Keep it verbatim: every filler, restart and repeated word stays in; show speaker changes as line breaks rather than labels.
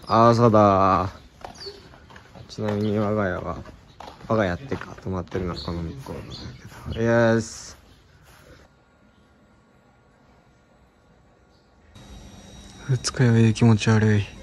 ああ、そうだ。ちなみに我が家は、我が家ってか、泊まってるのはこの向こうなんだけど。イエス。二日酔いで気持ち悪い。